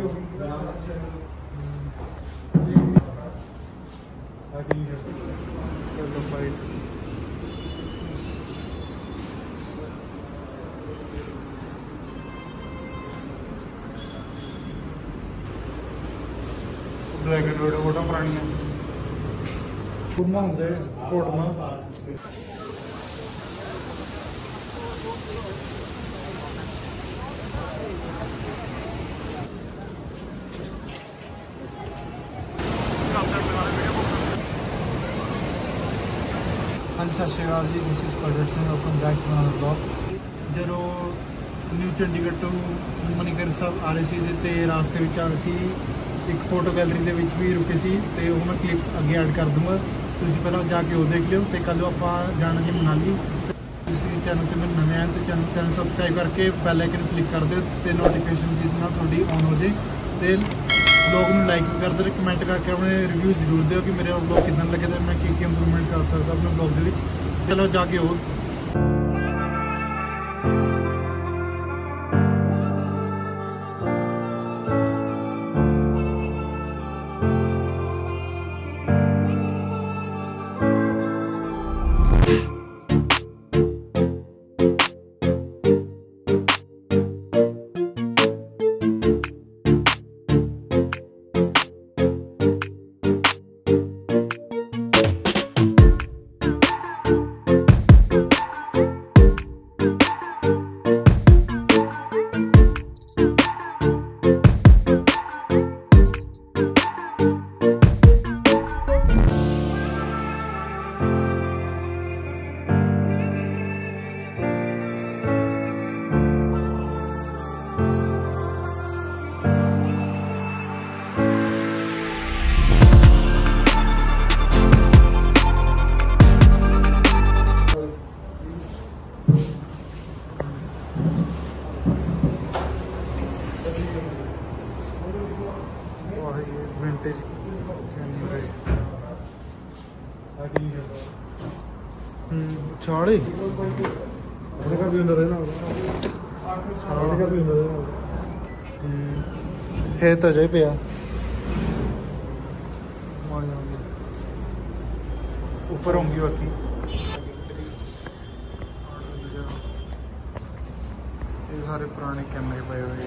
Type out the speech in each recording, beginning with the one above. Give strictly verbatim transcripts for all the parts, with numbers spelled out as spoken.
Black and white photo पुरानियां पुरना होंगे फोटो हाँ जी, सत श्रीकाल जी। This is Pargat Singh, welcome back to another blog. जो न्यू चंडीगढ़ टू मणिकर साहब आ रहे थे रास्ते में असी एक फोटो गैलरी के भी रुके थे, तो मैं क्लिप्स अगे ऐड कर दूँगा। तुम पहले जाके वो देख लियो। तो कल आप जाना जी मनाली। तुम चैनल पर मैं नवे हैं तो चैनल चैनल सबसक्राइब करके बैल आइकन क्लिक कर दो, तो नोटिफिकेशन जितना थोड़ी ऑन हो जाए। तो ब्लॉग में लाइक भी कर दो, कमेंट करके अपने रिव्यूज़ जरूर दो कि मेरे ब्लॉग कितना लगे, तो मैं की इंप्रूवमेंट कर सकता अपने ब्लॉग के। चलो जाके हो विंटेज कैमरे छाड़े है तो जाए पे ऊपर होंगी बाकी ये सारे पुराने कैमरे पे हुए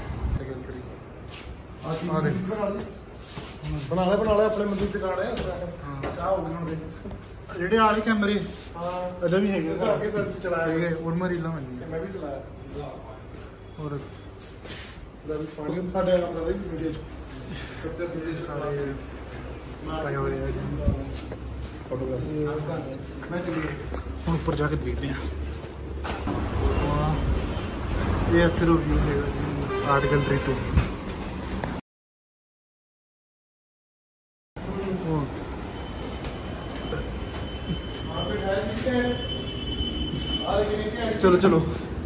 बना ले बना ले अपने मंदिर दुकान है क्या हो गया ਜਿਹੜੇ ਆਲੇ ਕੈਮਰੇ हाँ ਅਜਾ ਵੀ ਹੈਗੇ तो आगे सर चलाया ਹੈਗੇ और ਮੈਂ ਰੀਲਾਂ ਮੈਂ मैं भी चलाया और जब पानी में साढ़े आराम कर रही वीडियो सत्य सीधे ਸਾਰੇ ਪਾਏ ਹੋਏ ਆ ਜੀ। फोटोग्राफी मैं चलिए ਹੁਣ ਉੱਪਰ ਜਾ ਕੇ ਦੇਖਦੇ ਹਾਂ। ਇਹ ਇੱਥੇ ਰਿਵਿਊ ਹੈਗਾ ਜੀ ਆਰਟ ਗੈਲਰੀ ਤੋਂ। चलो चलो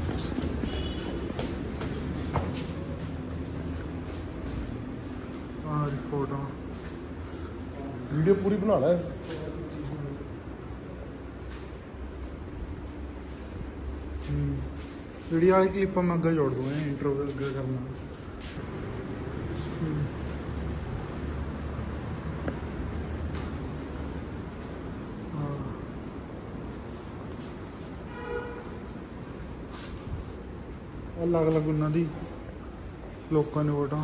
फोटो वीडियो पूरी बना ले वीडियो वाली क्लिप मैं अगर जोड़ दूंगा इंट्रो अगर करना। अलग अलग उन्होंने लोगों ने फोटो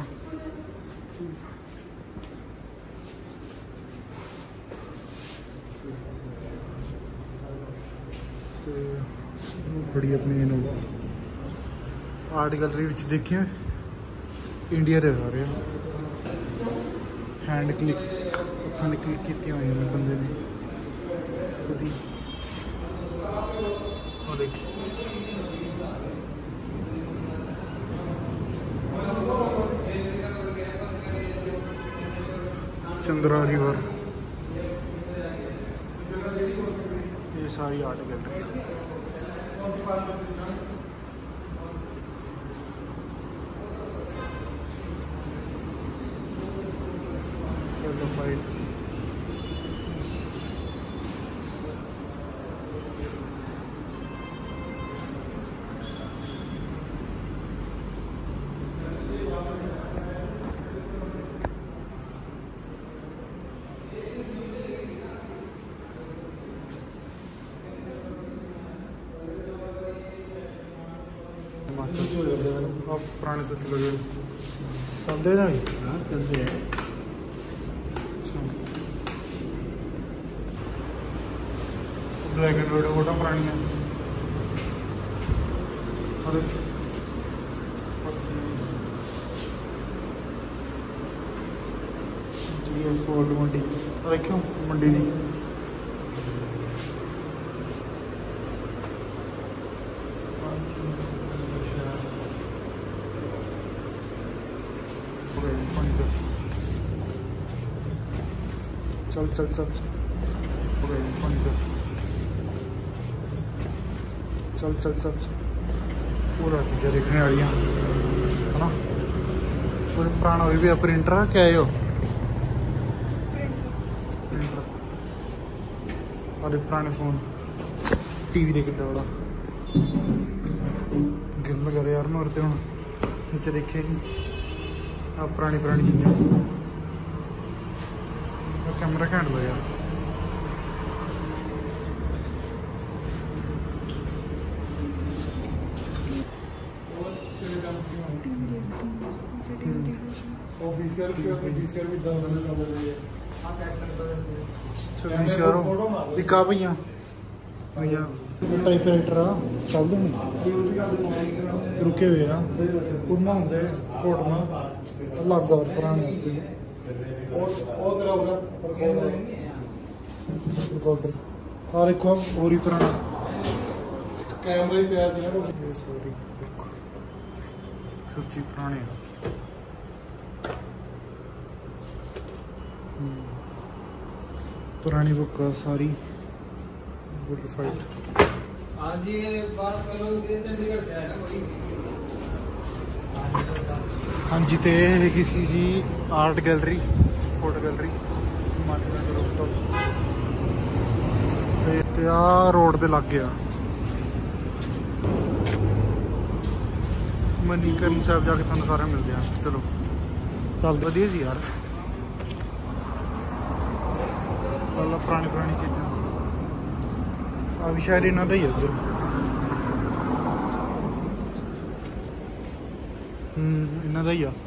खड़ी अपनी इनोवा आर्ट गैलरी देखिए इंडिया रे आ रहे हैंड क्लिक हथा ने क्लिक की हुई ने बंदे ने खुद ही और देखिए चंद्रा रिवर ये सारी आर्ट गैलरी फाइट आप पुराने स्विच लगे चलते ना हाँ चलते हैं। ब्लैक एंड वाइट फोटो पुरानी है। अरे फोल्ड मंडी रखियो मंडी दी चल चल चल चल चल चल पूरा चीज़ा देखने वाली है ना। पूरे पुराना भी भी प्रिंटर क्या है प्रिंटर अरे पुराने फोन टीवी देख बड़ा गिर लगा यार मैं उरते हूँ नीचे देखे नहीं आप पुरानी पुरानी चीज़ें कैमरा घैंट लो यार। ऑफिशियल भी ऑफिशियल भी दस बजे चल रही है। चलो यारो एक आ भैया भैया टाइपराइटर आ चलते नहीं रुके हुए आ उड़ना होंगे घोटना अलग और पुराने ਉਹ ਤੇਰਾ ਉਹਦਾ रिकॉर्डर आ देखो और ही पुराना ਕੈਮਰਾ ਹੀ ਪਿਆ ਸੀ ਨਾ ये सॉरी देखो सच्ची पुराने पुरानी बुक सारी गुड फाइट। आज ये बात करो ये चंडीगढ़ से है ना कोई। हाँ जी तो है किसी जी art gallery photo gallery Himachal के रोहतक ते आ रोड ते लग गया मनीकरण साहब जाके थानू सारे मिलते हैं। चलो चल वधिया जी यार मतलब पुरानी पुरानी चीज़ा आ भी शायद इन्हों का ही है उधर इन्हों का ही आ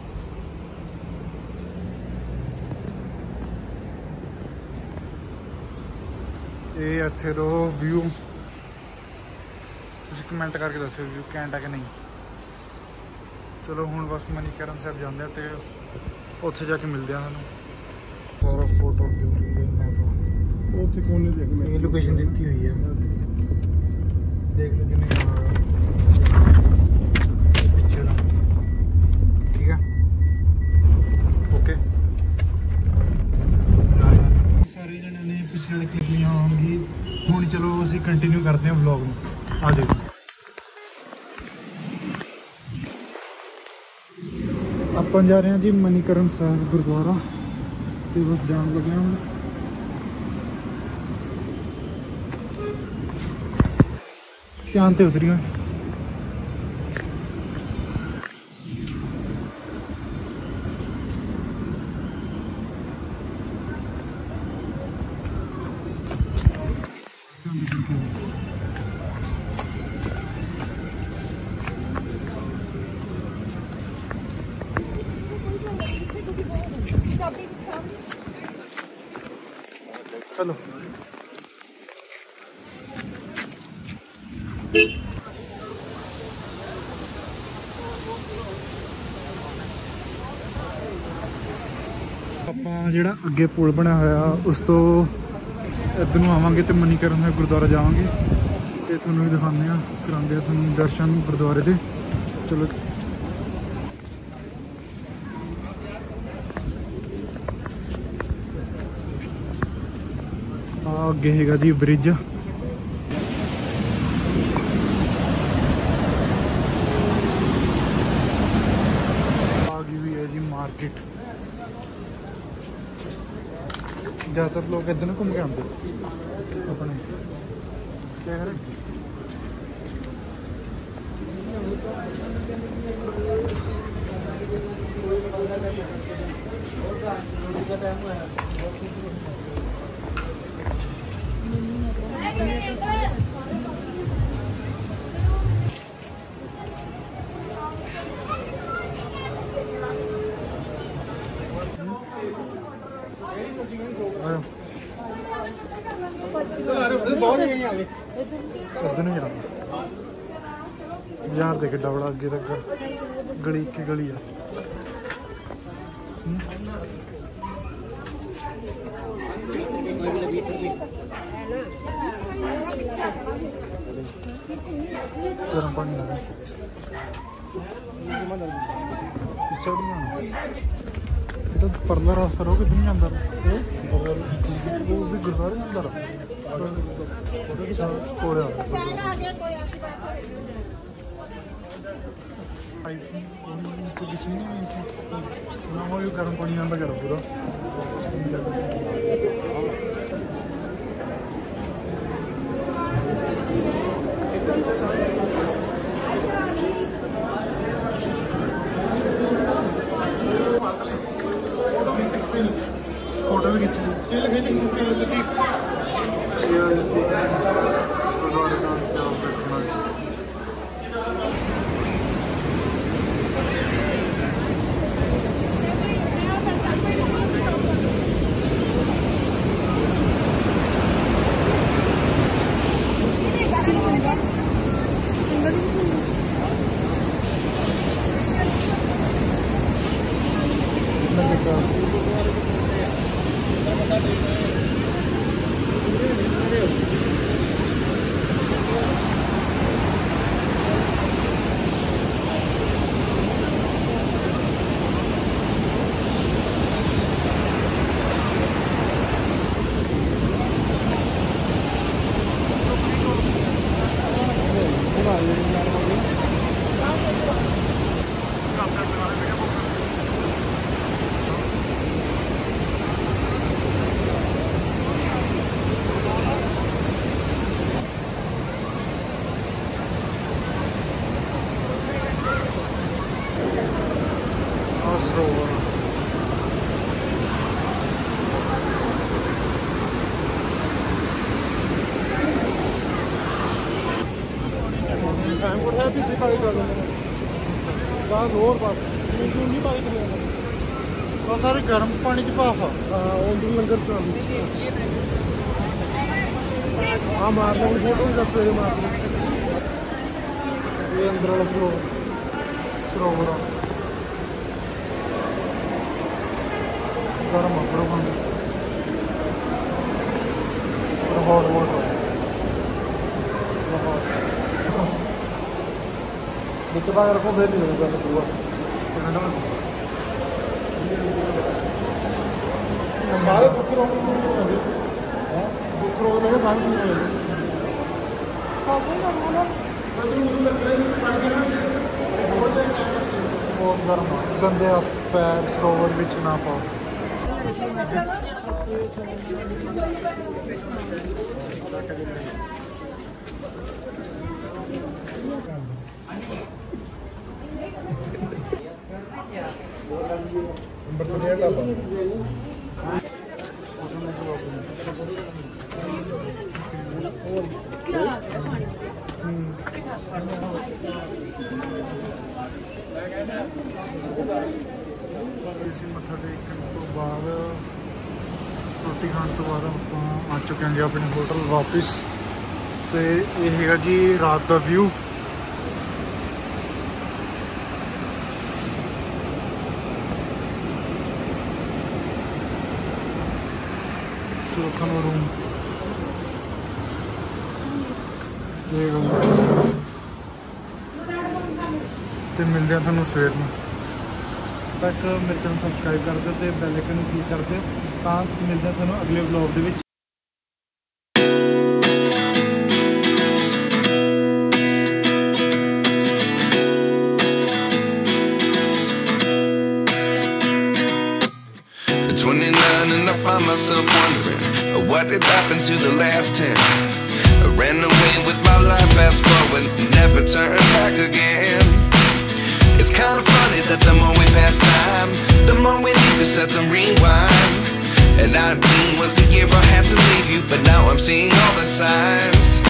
ये इत्थे रो व्यू तुसीं कमेंट करके दसो व्यू कैंट है कि नहीं। चलो हुण बस मनीकरण साहब जाते हैं तो उत्थे जाके मिलते हैं सानूं सारा फोटो ਉੱਥੇ ਕੋਨੇ ਤੇ ये लोकेशन दी हुई है देख लो जिन्हें पिक्चर ठीक है ओके सारे जने ने पिछले वाली क्लिप नहीं आऊँगी हूँ। चलो असीं कंटिन्यू करते हैं व्लॉग में आ देखो ਆਪਾਂ जा रहे हैं जी मनीकरण साहब गुरुद्वारा तो बस जान लगे हूँ ध्यान से उतरी चलो ਆਪਾਂ ਜਿਹੜਾ ਅੱਗੇ ਪੁਲ ਬਣਿਆ ਹੋਇਆ ਉਸ ਤੋਂ ਇੱਧਰ ਨੂੰ ਆਵਾਂਗੇ ਤੇ ਮਨੀਕਰਨ ਸਾਹਿਬ ਗੁਰਦੁਆਰਾ ਜਾਵਾਂਗੇ ਤੇ ਤੁਹਾਨੂੰ ਵੀ ਦਿਖਾਉਂਦੇ ਆ ਕਰਾਉਂਦੇ ਆ ਤੁਹਾਨੂੰ ਦਰਸ਼ਨ ਗੁਰਦੁਆਰੇ ਦੇ। ਚਲੋ ਆ ਅੱਗੇ ਹੈਗਾ ਜੀ ਬ੍ਰਿਜ आ गई हुई है जी मार्केट। ज़्यादातर लोग इधर ना घूम के आते अपने क्या करें इधर नहीं जाना यार, देख बड़ा अगे तक गली की गली है। गर्म पानी लगा इस साइड में तो परला रास्ता रहो किधर नहीं जाता वो भी गुरुद्वारे में अंदर कोड़े गर्म पानी आंदा करो पूरा फोटो भी खींच ली स्टिल खींची स्टिल सिटी सरोवर सारे गर्म पानी च भाफ लंगर हाँ मारना फोटो सवेरे मारना ये अंदर वाला सरोवर सरोवर गर्म अगर बंद हॉट वाटर बिच भाग रखो फिर नहीं होगा पूरा सारे दुख रोग दुख रोग लगे सारे ठीक बहुत गर्म गंदे हथ पैर सरोवर बिच ना पाओ मत्था टेकने तो बाद रोटी खाने तो बाद आप आ चुके हैं अपने होटल वापस। तो ये है जी रात का व्यू। चौथा रूम तो मिलते हैं थोड़ा सवेर में तक। मेरे चैनल सबसक्राइब कर दो, बैल आइकन क्लिक कर दो, तो मिलते हैं थोड़ा अगले व्लॉग के। twenty-nine and I find myself wondering what did happen to the last ten. I ran away with my life, fast forward, never turn back again. It's kind of funny that the more we pass time, the more we need to set the rewind. And nineteen was the year I had to leave you, but now I'm seeing all the signs.